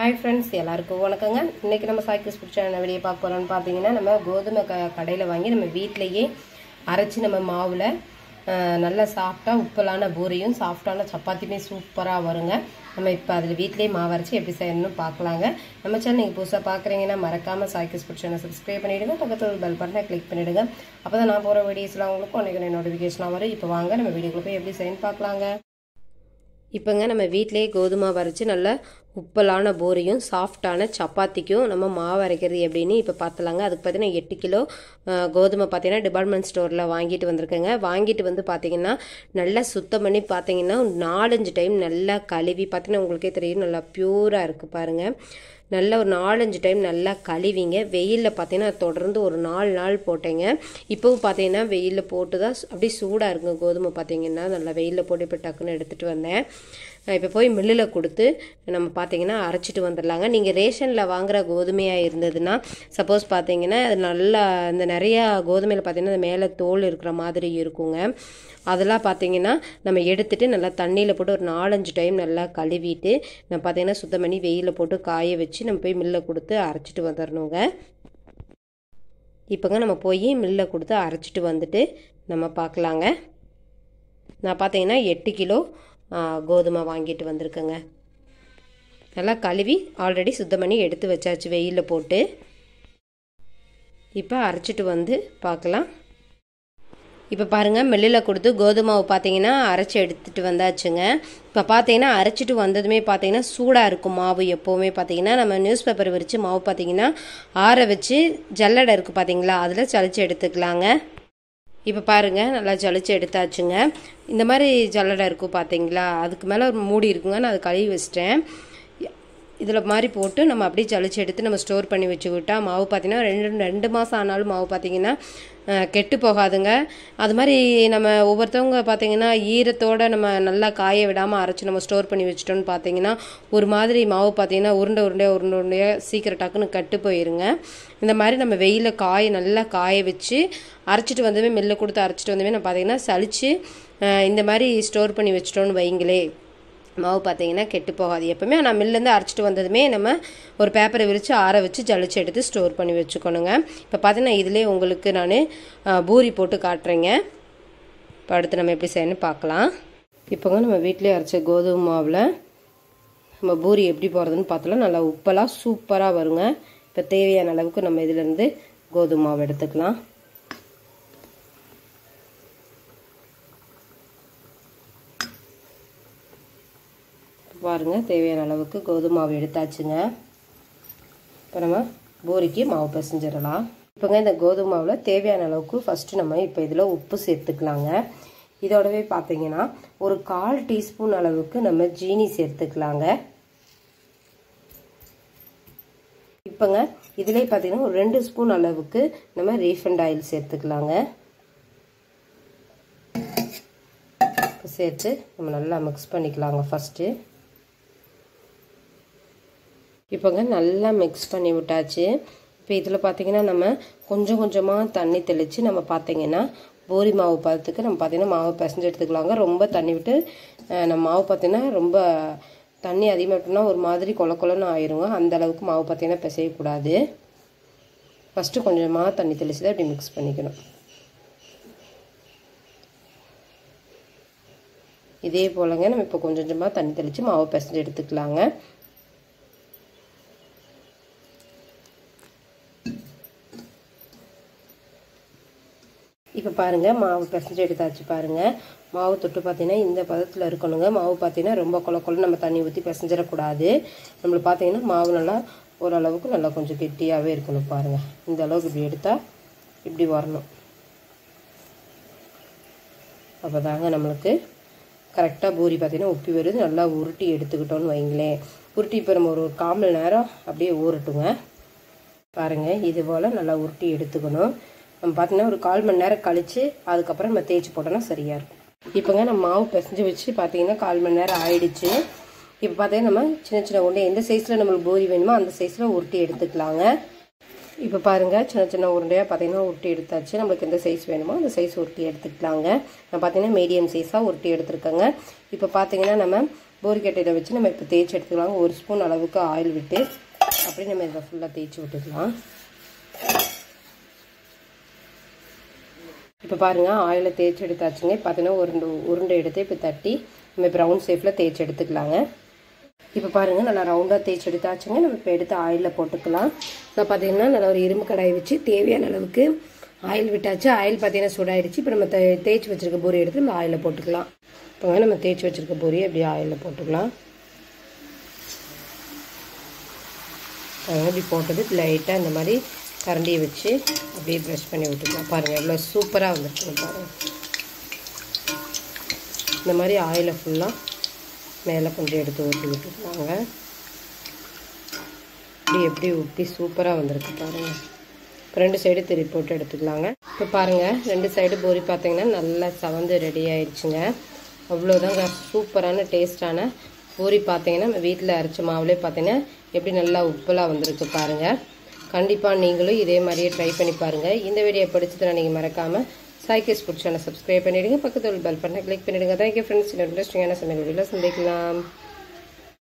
Hi friends எல்லாருக்கும் வணக்கங்க இன்னைக்கு நம்ம சாய் கிறிஷ் ஃபுட் சேனல் வீடியோ பார்க்க போறோம்னு பாத்தீங்கன்னா நம்ம கோதுமை கடையில வாங்கி நம்ம வீட்லயே அரைச்சு நம்ம மாவுல நல்ல சாஃப்ட்டா உப்பலான பூரியும் சாஃப்ட்டான சப்பாத்தியுமே சூப்பரா வருங்க நம்ம இப்ப அதுல வீட்லயே மாவு அரைச்சு எப்படி செய்யணும்னு பார்க்கலாங்க நம்ம சேனல் நீங்க புதுசா பார்க்கறீங்கன்னா மறக்காம Sai Krish food channel subscribe பண்ணிடுங்க பக்கத்துல பெல் பட்டனை கிளிக் பண்ணிடுங்க அப்பதான் நான் போற வீடியோஸ்லாம் உங்களுக்கு உடனே நோட்டிஃபிகேஷன் வரும் இப்போ வாங்க நம்ம வீடியோக்குள்ள போய் எப்படி செய்யணும்னு பார்க்கலாங்க இப்போங்க நம்ம வீட்டிலேயே கோதுமை வரைச்சி நல்ல உப்பலான பூரியும் சாஃப்டான சப்பாத்திக்கும் நம்ம மாவு அரைக்கிறது எப்படின்னு இப்போ பார்த்தலாங்க அதுக்கு பார்த்தீங்கன்னா 8 கிலோ கோதுமை பார்த்தீங்கன்னா டிபார்ட்மெண்ட் ஸ்டோரில் வாங்கிட்டு வந்திருக்கேங்க வாங்கிட்டு வந்து பார்த்தீங்கன்னா நல்லா சுத்தம் பண்ணி பார்த்தீங்கன்னா 4-5 டைம் நல்லா கழுவி பார்த்தீங்கன்னா உங்களுக்கே தெரியும் நல்லா பியூராக இருக்குது பாருங்கள் நல்லா ஒரு 4-5 டைம் நல்லா கழுவிங்க வெயிலில் பார்த்தீங்கன்னா தொடர்ந்து ஒரு 4 நாள் போட்டேங்க இப்போவும் பார்த்தீங்கன்னா வெயிலில் போட்டு தான் அப்படியே சூடாக இருக்குங்க கோதுமை பார்த்தீங்கன்னா நல்லா வெயிலில் போட்டு இப்போ டக்குன்னு எடுத்துகிட்டு வந்தேன் இப்போ போய் மில்லில் கொடுத்து நம்ம பார்த்தீங்கன்னா அரைச்சிட்டு வந்துடலாங்க நீங்கள் ரேஷனில் வாங்குகிற கோதுமையாக இருந்ததுன்னா சப்போஸ் பார்த்தீங்கன்னா அது நல்லா இந்த நிறையா கோதுமையில் பார்த்தீங்கன்னா மேலே தோல் இருக்கிற மாதிரி இருக்குங்க அதெல்லாம் பார்த்தீங்கன்னா நம்ம எடுத்துகிட்டு நல்லா தண்ணியில் போட்டு ஒரு 4-5 டைம் நல்லா கழுவிட்டு நம்ம பார்த்தீங்கன்னா சுத்தம் பண்ணி வெயிலில் போட்டு காய வச்சு நம்ம போய் மில்லில் கொடுத்து அரைச்சிட்டு வந்துடணுங்க இப்போங்க நம்ம போய் மில்லில் கொடுத்து அரைச்சிட்டு வந்துட்டு நம்ம பார்க்கலாங்க நான் பார்த்தீங்கன்னா 8 கிலோ கோதுமை வாங்கிட்டு வந்திருக்கேங்க நல்லா கழுவி ஆல்ரெடி சுத்தம் பண்ணி எடுத்து வச்சாச்சு வெயிலில் போட்டு இப்போ அரைச்சிட்டு வந்து பார்க்கலாம் இப்போ பாருங்கள் மில்லில் கொடுத்து கோதுமாவை பார்த்தீங்கன்னா அரைச்சி எடுத்துகிட்டு வந்தாச்சுங்க இப்போ பார்த்தீங்கன்னா அரைச்சிட்டு வந்ததுமே பார்த்தீங்கன்னா சூடாக இருக்கும் மாவு எப்போவுமே பார்த்தீங்கன்னா நம்ம நியூஸ் பேப்பர் விரித்து மாவு பார்த்தீங்கன்னா ஆற வச்சு ஜல்லடை இருக்குது பார்த்தீங்களா அதில் சளிச்சு எடுத்துக்கலாங்க இப்போ பாருங்கள் நல்லா ஜலிச்சு எடுத்தாச்சுங்க இந்த மாதிரி ஜல்லடை இருக்கும் பார்த்தீங்களா அதுக்கு மேலே ஒரு மூடி இருக்குங்க நான் அதை கழுவி வச்சிட்டேன் இதில் மாதிரி போட்டு நம்ம அப்படியே ஜலிச்சு எடுத்து நம்ம ஸ்டோர் பண்ணி வச்சுக்கிட்டா மாவு பார்த்தீங்கன்னா 2 மாதம் ஆனாலும் மாவு பார்த்தீங்கன்னா கெட்டு போகாதுங்க அது மாதிரி நம்ம ஒவ்வொருத்தவங்க பார்த்தீங்கன்னா ஈரத்தோடு நம்ம நல்லா காய விடாமல் அரைச்சி நம்ம ஸ்டோர் பண்ணி வச்சிட்டோன்னு பார்த்தீங்கன்னா ஒரு மாதிரி மாவு பார்த்தீங்கன்னா உருண்டையாக சீக்கிரம் டக்குன்னு கட்டு போயிருங்க இந்த மாதிரி நம்ம வெயிலில் நல்லா காய வச்சு அரைச்சிட்டு வந்ததுமே மில்லில் கொடுத்து அரைச்சிட்டு வந்ததுமே நம்ம பார்த்தீங்கன்னா சளிச்சு இந்த மாதிரி ஸ்டோர் பண்ணி வச்சிட்டோன்னு வைங்களே மாவு பார்த்தீங்கன்னா கெட்டு போகாது எப்பவுமே நான் மில்லேருந்து அரைச்சிட்டு வந்ததுமே நம்ம ஒரு பேப்பரை விரித்து ஆற வச்சு ஜலிச்சு எடுத்து ஸ்டோர் பண்ணி வச்சுக்கணுங்க இப்போ பார்த்தீங்கன்னா இதிலே உங்களுக்கு நான் பூரி போட்டு காட்டுறேங்க இப்போ அடுத்து நம்ம எப்படி செய்யணும்னு பார்க்கலாம் இப்போங்க நம்ம வீட்டிலே அரைச்ச கோதுமை மாவில் நம்ம பூரி எப்படி போகிறதுன்னு பார்த்தலாம் நல்லா உப்பெல்லாம் சூப்பராக வருங்க இப்போ தேவையான அளவுக்கு நம்ம இதிலேருந்து கோதுமை மாவு எடுத்துக்கலாம் பாருங்க தேவையான அளவுக்கு கோதுமை மாவு எடுத்தாச்சுங்க இப்போ நம்ம பூரிக்கு மாவு பிசைஞ்சிடலாம் இப்போங்க இந்த கோதுமை மாவில் தேவையான அளவுக்கு ஃபஸ்ட்டு நம்ம இப்போ இதில் உப்பு சேர்த்துக்கலாங்க இதோடவே பார்த்தீங்கன்னா ஒரு 1/4 டீஸ்பூன் அளவுக்கு நம்ம ஜீனி சேர்த்துக்கலாங்க இப்போங்க இதிலே பார்த்தீங்கன்னா ஒரு 2 ஸ்பூன் அளவுக்கு நம்ம ரீஃபைண்ட் ஆயில் சேர்த்துக்கலாங்க சேர்த்து நம்ம நல்லா மிக்ஸ் பண்ணிக்கலாங்க ஃபஸ்ட்டு இப்போங்க நல்லா மிக்ஸ் பண்ணி விட்டாச்சு இப்போ இதில் பார்த்தீங்கன்னா நம்ம கொஞ்சம் கொஞ்சமாக தண்ணி தெளித்து நம்ம பார்த்தீங்கன்னா பூரி மாவு பதத்துக்கு நம்ம பார்த்தீங்கன்னா மாவு பிசைஞ்சு எடுத்துக்கலாங்க ரொம்ப தண்ணி விட்டு நம்ம மாவு பார்த்தீங்கன்னா ரொம்ப தண்ணி அதிகமாக விட்டோம்னா ஒரு மாதிரி கொலன்னு ஆயிருங்க அந்த அளவுக்கு மாவு பார்த்தீங்கன்னா பிசையக்கூடாது ஃபஸ்ட்டு கொஞ்சமாக தண்ணி தெளித்து தான் இப்படி மிக்ஸ் பண்ணிக்கணும் இதே போலங்க நம்ம இப்போ கொஞ்சம் கொஞ்சமாக தண்ணி தெளித்து மாவு பிசைஞ்சு எடுத்துக்கலாங்க இப்போ பாருங்கள் மாவு பிசைஞ்சு எடுத்தாச்சு பாருங்கள் மாவு தொட்டு பார்த்தீங்கன்னா இந்த பதத்தில் இருக்கணுங்க மாவு பார்த்தீங்கன்னா ரொம்ப கொலன்னு நம்ம தண்ணி ஊற்றி பிசைஞ்சிடக்கூடாது நம்மளுக்கு பார்த்தீங்கன்னா மாவு நல்லா ஓரளவுக்கு நல்லா கொஞ்சம் கெட்டியாகவே இருக்கணும் பாருங்கள் இந்த அளவுக்கு இப்படி எடுத்தால் இப்படி வரணும் அப்போ தாங்க நம்மளுக்கு கரெக்டாக பூரி பார்த்தீங்கன்னா உப்பி வருது நல்லா உருட்டி எடுத்துக்கிட்டோன்னு வைங்களேன் உருட்டி இப்போ நம்ம ஒரு 1/4 மணி நேரம் அப்படியே ஊறட்டுங்க பாருங்கள் இது போல் நல்லா உருட்டி எடுத்துக்கணும் நம்ம பார்த்தீங்கன்னா ஒரு 1/4 மணி நேரம் கழித்து அதுக்கப்புறம் நம்ம தேய்ச்சி போட்டோம்னா சரியாக இருக்கும் இப்போங்க நம்ம மாவு பிசைஞ்சு வச்சு பார்த்தீங்கன்னா 1/4 மணி நேரம் ஆயிடுச்சு இப்போ பார்த்தீங்கன்னா நம்ம சின்ன உருண்டை எந்த சைஸில் நம்மளுக்கு பூரி வேணுமோ அந்த சைஸில் உருட்டி எடுத்துக்கலாங்க இப்போ பாருங்கள் சின்ன உருண்டையாக பார்த்தீங்கன்னா உருட்டி எடுத்தாச்சு நம்மளுக்கு எந்த சைஸ் வேணுமோ அந்த சைஸ் உருட்டி எடுத்துக்கலாங்க நான் பார்த்தீங்கன்னா மீடியம் சைஸாக உருட்டி எடுத்துருக்கேங்க இப்போ பார்த்தீங்கன்னா நம்ம பூரிக்கட்டையில் வச்சு நம்ம இப்போ தேய்ச்சி எடுத்துக்கலாம். 1 ஸ்பூன் அளவுக்கு ஆயில் விட்டு அப்படியே நம்ம இதை ஃபுல்லாக தேய்ச்சி விட்டுக்கலாம். இப்போ பாருங்கள் ஆயிலில் தேய்ச்சி எடுத்தாச்சுங்க. பார்த்தீங்கன்னா உருண்டை எடுத்து இப்போ தட்டி நம்ம இப்போ ரவுண்ட் ஷேப்பில் தேய்ச்சி எடுத்துக்கலாங்க. இப்போ பாருங்கள் நல்லா ரவுண்டாக தேய்ச்சி எடுத்தாச்சுங்க. நம்ம இப்போ எடுத்து ஆயிலில் போட்டுக்கலாம். நான் பார்த்தீங்கன்னா நல்லா ஒரு இரும்பு கடாயை வச்சு தேவையான அளவுக்கு ஆயில் விட்டாச்சு. ஆயில் பார்த்தீங்கன்னா சூடாயிடுச்சு. இப்போ நம்ம தேய்ச்சி வச்சுருக்க பூரி எடுத்து நம்ம ஆயிலில் போட்டுக்கலாம். இப்போ நம்ம தேய்ச்சி வச்சுருக்க பூரியை அப்படியே ஆயிலில் போட்டுக்கலாம். இப்படி போட்டது லைட்டாக இந்த மாதிரி கரண்டியை வச்சு அப்படியே ப்ரெஷ் பண்ணி விட்டுக்கலாம். பாருங்கள் எவ்வளோ சூப்பராக வந்துருக்குன்னு பாருங்கள். இந்த மாதிரி ஆயிலை ஃபுல்லாக மேலே கொஞ்சம் எடுத்து ஊற்றி விட்டுக்கலாங்க. எப்படி உப்பி சூப்பராக வந்திருக்கு பாருங்கள். இப்போ 2 சைடு திருப்பி போட்டு எடுத்துக்கலாங்க. இப்போ பாருங்கள் 2 சைடு பூரி பார்த்தீங்கன்னா நல்லா சவந்து ரெடி ஆயிடுச்சுங்க. அவ்வளோதாங்க சூப்பரான டேஸ்டான பூரி பார்த்தீங்கன்னா நம்ம வீட்டில் அரைச்ச மாவுலேயே பார்த்தீங்கன்னா எப்படி நல்லா உப்பெல்லாம் வந்திருக்கு பாருங்கள். கண்டிப்பாக நீங்களும் இதே மாதிரியே ட்ரை பண்ணி பாருங்கள். இந்த வீடியோ பிடிச்சதுன்னா நீங்கள் மறக்காமல் சாய் கிரிஷ் ஃபுட் சேனலை சப்ஸ்கிரைப் பண்ணிவிடுங்க. பக்கத்தில் பெல் பட்டனை கிளிக் பண்ணிவிடுங்க. Thank you friends. இன்னொரு இன்ட்ரெஸ்டிங்கான சமையல் வீடியோவில் சந்திக்கலாம்.